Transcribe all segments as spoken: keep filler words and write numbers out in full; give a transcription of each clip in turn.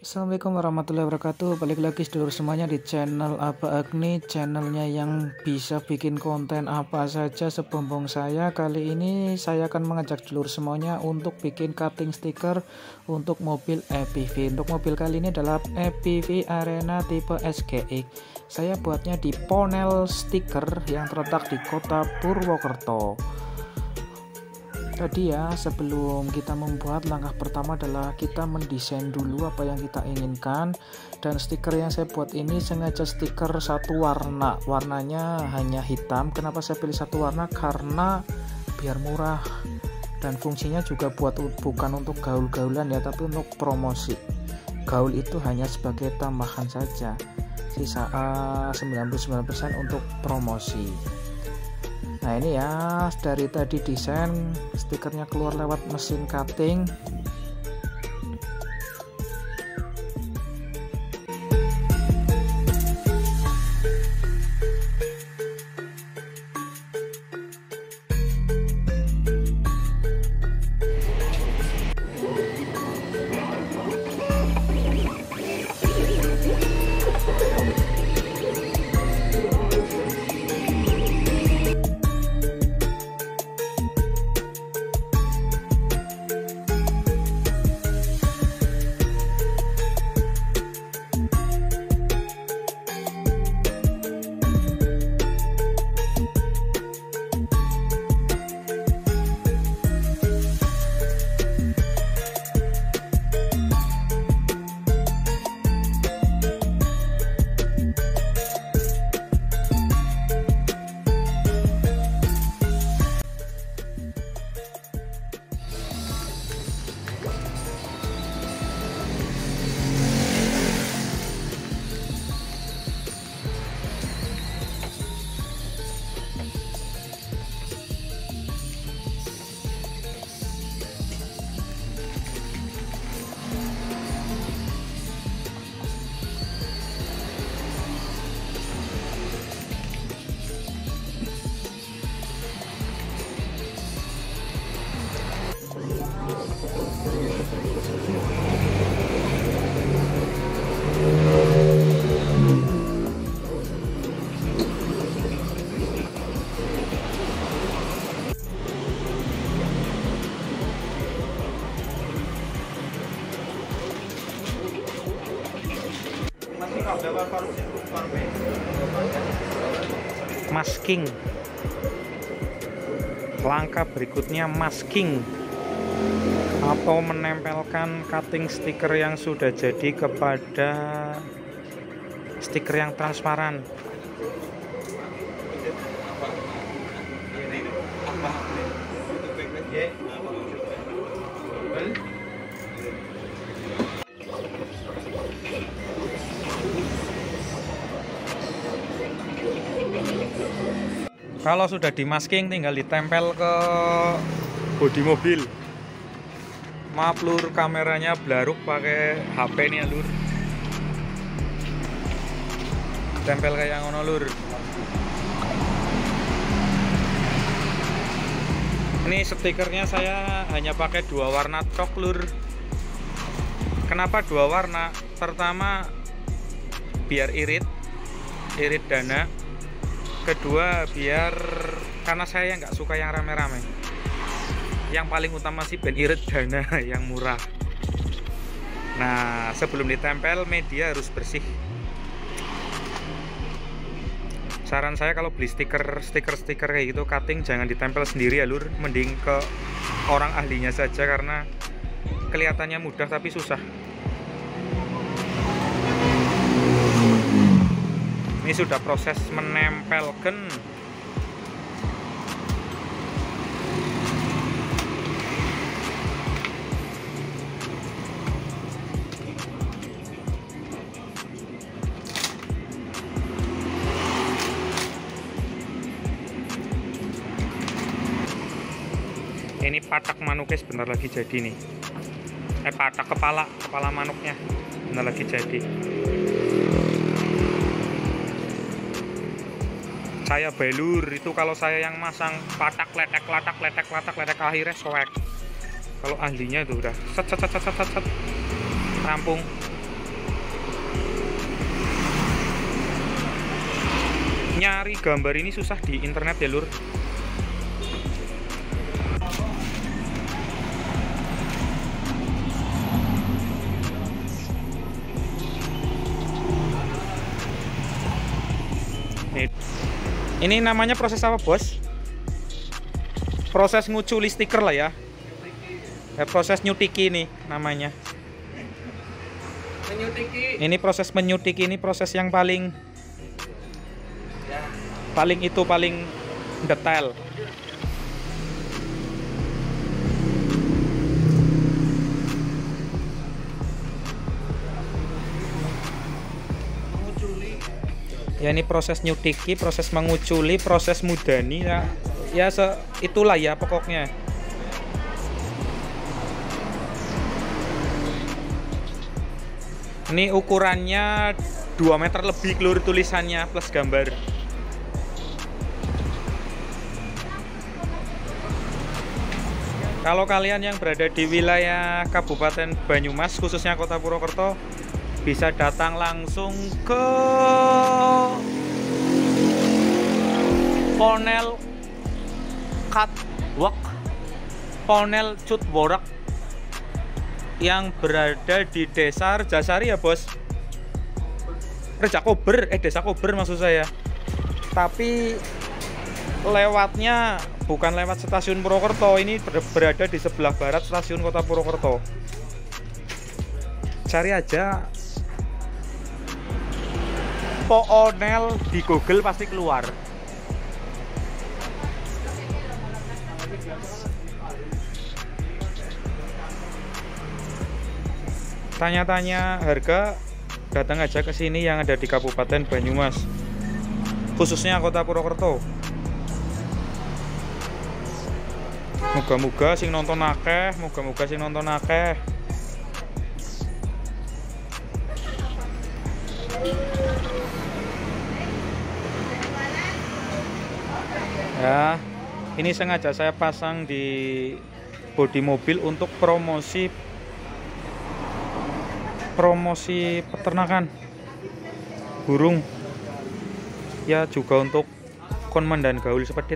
Assalamualaikum warahmatullahi wabarakatuh. Balik lagi sedulur semuanya di channel Aba Agni, channelnya yang bisa bikin konten apa saja sebumbung saya. Kali ini saya akan mengajak sedulur semuanya untuk bikin cutting stiker untuk mobil E P V. Untuk mobil kali ini adalah E P V Arena tipe S G X. Saya buatnya di Ponel Stiker yang terletak di kota Purwokerto. Tadi ya, sebelum kita membuat, langkah pertama adalah kita mendesain dulu apa yang kita inginkan. Dan stiker yang saya buat ini sengaja stiker satu warna, warnanya hanya hitam. Kenapa saya pilih satu warna? Karena biar murah, dan fungsinya juga buat bukan untuk gaul-gaulan ya, tapi untuk promosi. Gaul itu hanya sebagai tambahan saja, sisa uh, sembilan puluh sembilan persen untuk promosi. Nah ini ya, dari tadi desain stikernya keluar lewat mesin cutting. Masking. Langkah berikutnya masking atau menempelkan cutting stiker yang sudah jadi kepada stiker yang transparan. Kalau sudah di masking tinggal ditempel ke bodi mobil. Maaf lur, kameranya blaruk pakai H P nih ya lur. Tempel kayak ngono lur. Ini stikernya saya hanya pakai dua warna tok lur. Kenapa dua warna? Pertama biar irit, irit dana. Kedua biar karena saya nggak suka yang rame-rame. Yang paling utama sih ben irit dana yang murah. Nah sebelum ditempel media harus bersih. Saran saya kalau beli stiker stiker stiker kayak gitu cutting jangan ditempel sendiri ya lur, mending ke orang ahlinya saja karena kelihatannya mudah tapi susah. Ini sudah proses menempelkan. Ini patak manuknya sebentar lagi jadi nih. Eh patak kepala, kepala manuknya sebentar lagi jadi. Saya belur itu kalau saya yang masang patak letek latak letek latak letek akhirnya soek. Kalau ahlinya itu udah set set set set set set rampung. nyari gambar ini susah di internet ya lur. Ini namanya proses apa bos? Proses nguculi stiker lah ya. Eh, proses nyutiki nih namanya. Menyutiki. Ini proses menyutiki, ini proses yang paling Ya. paling itu paling detail. Ya ini proses nyutiki, proses menguculi, proses mudani ya, ya se itulah ya pokoknya. Ini ukurannya dua meter lebih lur tulisannya plus gambar. Kalau kalian yang berada di wilayah Kabupaten Banyumas khususnya Kota Purwokerto, bisa datang langsung ke Ponel Catwalk, Ponel Cutwork yang berada di Desa Rejasari ya bos. Reja Kober, eh Desa Kober maksud saya. Tapi lewatnya bukan lewat stasiun Purwokerto, ini berada di sebelah barat stasiun Kota Purwokerto. Cari aja Ponel di Google pasti keluar. Tanya-tanya harga, datang aja ke sini yang ada di Kabupaten Banyumas, khususnya Kota Purwokerto. Moga-moga sing nonton akeh, moga-moga sing nonton akeh. Ya, ini sengaja saya pasang di bodi mobil untuk promosi promosi peternakan burung. Ya juga untuk konmen dan gaul sepedit.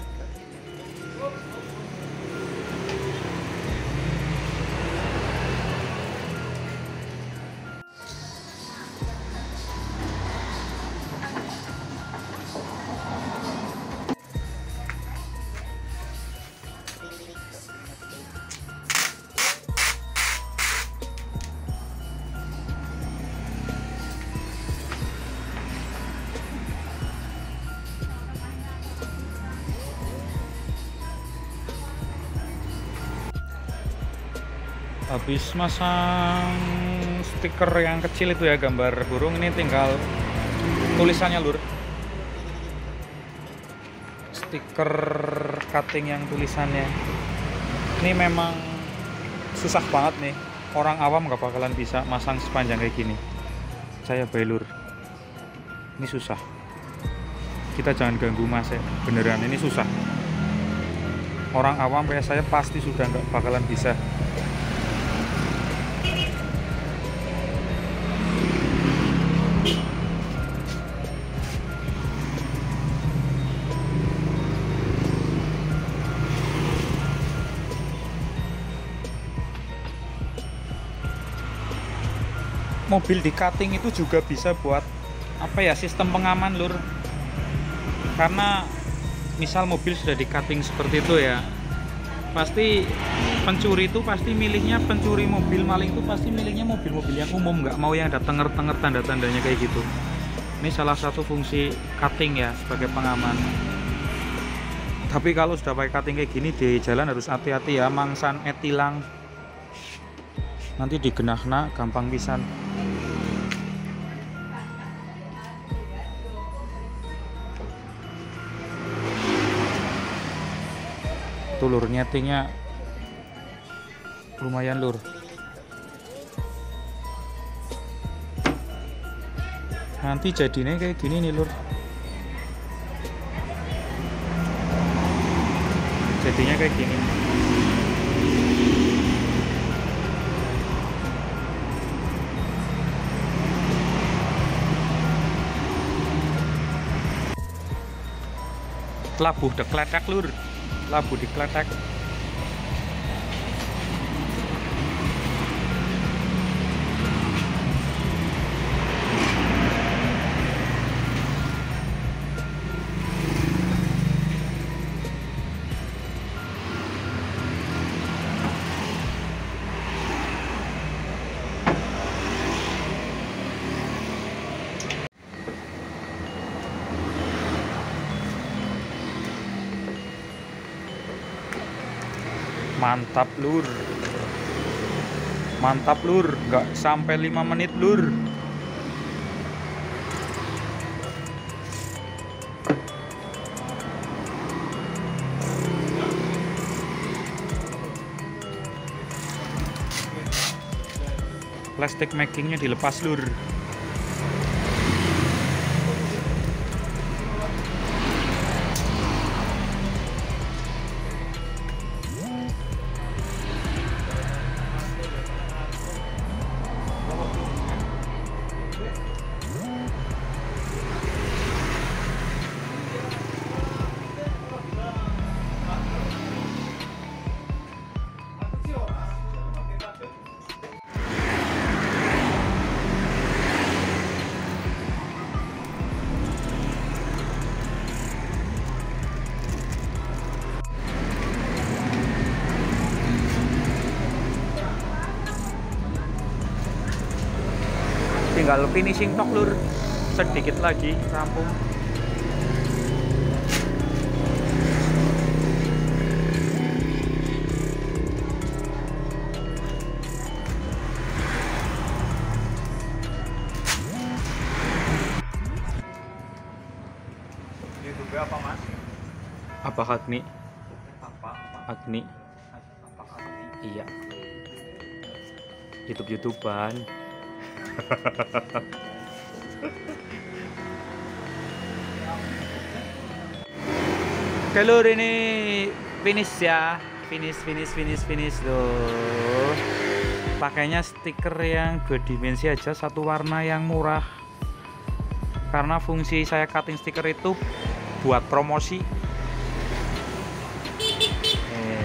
Habis masang stiker yang kecil itu ya, gambar burung, ini tinggal tulisannya lur. Stiker cutting yang tulisannya ini memang susah banget nih, orang awam gak bakalan bisa masang sepanjang kayak gini. Saya bailur, ini susah. Kita jangan ganggu mas ya, beneran ini susah. Orang awam kayak saya pasti sudah nggak bakalan bisa. Mobil di cutting itu juga bisa buat apa ya, sistem pengaman lur. Karena misal mobil sudah di cutting seperti itu ya, pasti pencuri itu pasti milihnya, pencuri mobil maling itu pasti milihnya mobil-mobil yang umum, nggak mau yang ada tenger-tenger tanda-tandanya kayak gitu. Ini salah satu fungsi cutting ya, sebagai pengaman. Tapi kalau sudah pakai cutting kayak gini di jalan harus hati-hati ya, mangsan etilang nanti digenahna gampang pisan. Tuh lur, nyetingnya lumayan lur. Nanti jadinya kayak gini nih lur, jadinya kayak gini. labuh dekletek lur, labuh dikletek. Mantap lur, mantap lur, nggak sampai lima menit lur. Plastik makingnya dilepas lur. Tinggal finishing tok lur, sedikit lagi rampung. YouTube apa mas? Apa Agni? Apa? Agni? Apa Agni? Iya. YouTube YouTubean. Oke lur, ini finish ya, finish finish finish finish loh. Pakainya stiker yang dua dimensi aja, satu warna yang murah. Karena fungsi saya cutting stiker itu buat promosi. Eh.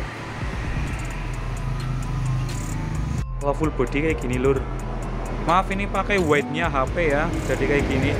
Kalau full body kayak gini lur. Maaf ini pakai white-nya H P ya, jadi kayak gini.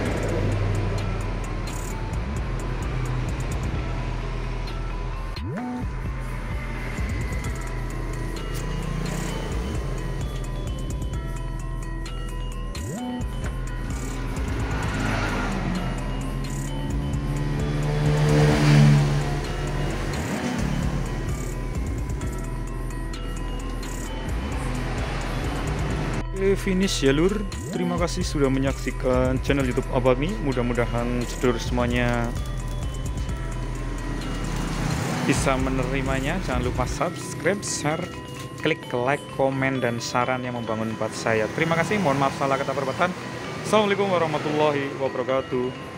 Finish ya lur. Terima kasih sudah menyaksikan channel YouTube Abang nih. Mudah-mudahan sedulur semuanya bisa menerimanya. Jangan lupa subscribe, share, klik like, komen, dan saran yang membangun buat saya. Terima kasih. Mohon maaf salah kata perbuatan. Assalamualaikum warahmatullahi wabarakatuh.